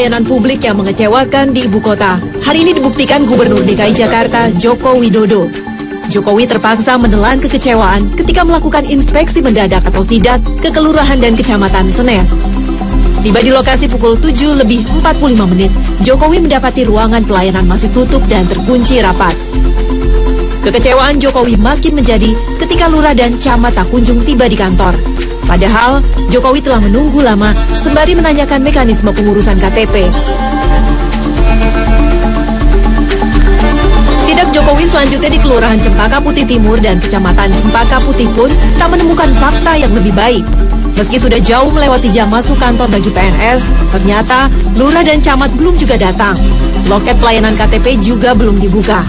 pelayanan publik yang mengecewakan di ibu kota. Hari ini dibuktikan Gubernur DKI Jakarta, Joko Widodo. Jokowi terpaksa menelan kekecewaan ketika melakukan inspeksi mendadak atau sidak ke kelurahan dan kecamatan Senen. Tiba di lokasi pukul 7:45, Jokowi mendapati ruangan pelayanan masih tutup dan terkunci rapat. Kekecewaan Jokowi makin menjadi ketika lurah dan camat tak kunjung tiba di kantor. Padahal, Jokowi telah menunggu lama sembari menanyakan mekanisme pengurusan KTP. Sidak Jokowi selanjutnya di Kelurahan Cempaka Putih Timur dan Kecamatan Cempaka Putih pun tak menemukan fakta yang lebih baik. Meski sudah jauh melewati jam masuk kantor bagi PNS, ternyata lurah dan camat belum juga datang. Loket pelayanan KTP juga belum dibuka.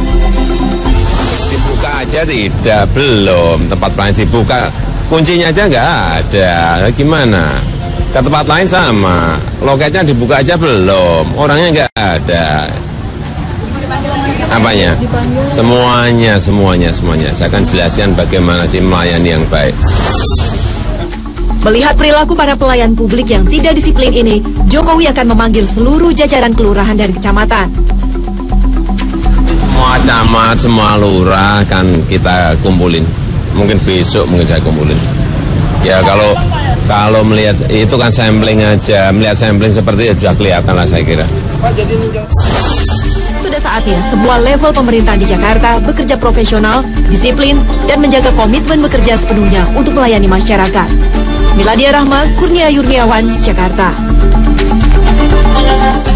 Dibuka aja tidak, belum. Tempat pelayanan dibuka, kuncinya aja nggak ada. Gimana? Ke tempat lain sama, loketnya dibuka aja belum. Orangnya nggak ada. Apanya? Semuanya. Saya akan jelaskan bagaimana sih melayani yang baik. Melihat perilaku para pelayan publik yang tidak disiplin ini, Jokowi akan memanggil seluruh jajaran kelurahan dan kecamatan. Semua camat, semua lurah kan kita kumpulin. Mungkin besok saya kumpulin. Ya kalau melihat itu kan sampling aja, melihat sampling seperti itu sudah kelihatan lah saya kira. Sudah saatnya semua level pemerintahan di Jakarta bekerja profesional, disiplin, dan menjaga komitmen bekerja sepenuhnya untuk melayani masyarakat. Miladia Rahma, Kurnia Yurniawan, Jakarta.